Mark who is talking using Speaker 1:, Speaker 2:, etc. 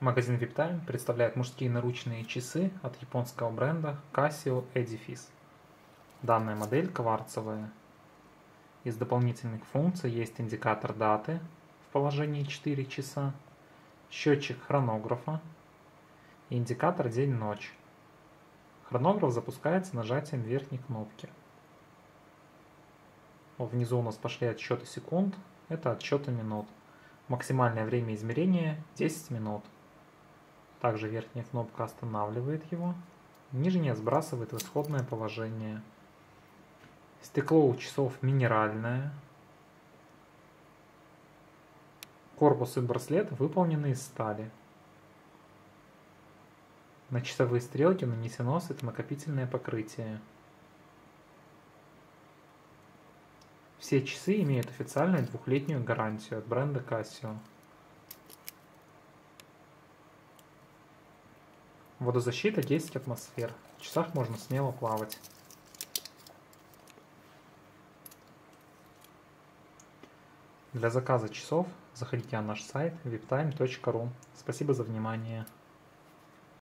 Speaker 1: Магазин VIPtime представляет мужские наручные часы от японского бренда Casio Edifice. Данная модель кварцевая. Из дополнительных функций есть индикатор даты в положении 4 часа, счетчик хронографа и индикатор день-ночь. Хронограф запускается нажатием верхней кнопки. Внизу у нас пошли отсчеты секунд, это отсчеты минут. Максимальное время измерения 10 минут. Также верхняя кнопка останавливает его, нижняя сбрасывает в исходное положение. Стекло у часов минеральное. Корпус и браслет выполнены из стали. На часовые стрелки нанесено светонакопительное покрытие. Все часы имеют официальную 2-летнюю гарантию от бренда Casio. Водозащита 10 атмосфер. В часах можно смело плавать. Для заказа часов заходите на наш сайт viptime.ru. Спасибо за внимание.